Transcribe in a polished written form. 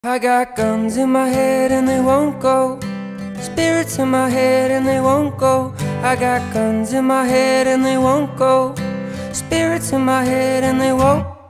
I got guns in my head and they won't go. Spirits in my head and they won't go. I got guns in my head and they won't go. Spirits in my head and they won't